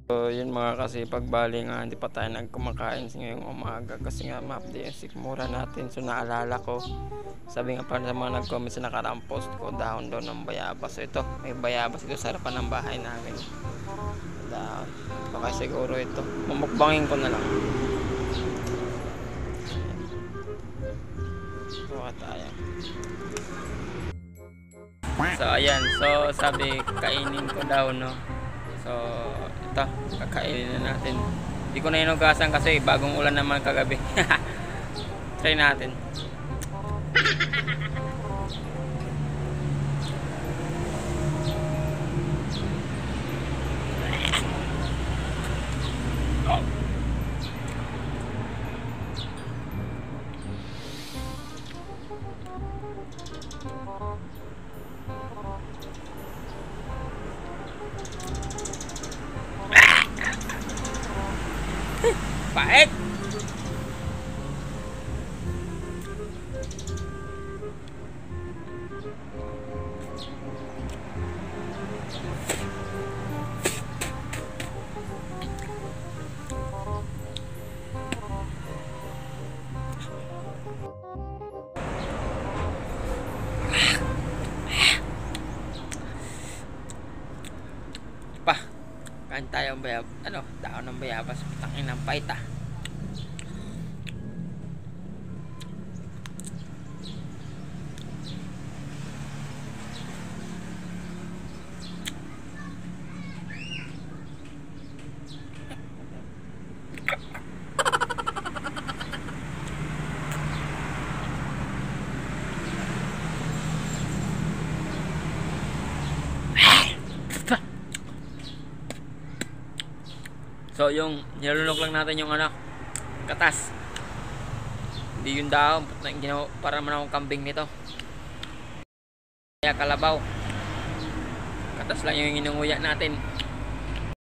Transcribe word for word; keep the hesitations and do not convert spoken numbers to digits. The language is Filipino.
So yun mga kasipag, bali nga hindi pa tayo nagkumakain ngayong umaga kasi nga ma-update yung sikmura natin. So naalala ko, sabi nga pa sa mga nag-comment sa nakaraang post ko, dahon daw ng bayabas. So ito, may bayabas ito sa harapan ng bahay namin. Dahon. Baka siguro ito, mumukbangin ko na lang. Buka tayo. So ayan, so sabi kainin ko daw, no. So ito, kakainin na natin. Hindi ko na inugasan kasi bagong ulan naman kagabi. Try natin. Pait. Pa, kain tayo ng bayab, ano, daon ng bayabas, tangin ng paita. So yung nilunok lang natin yung ano, katas. Hindi yung dahon, ginawa para naman akong kambing nito. Kaya kalabaw. Katas lang yung inunguya natin.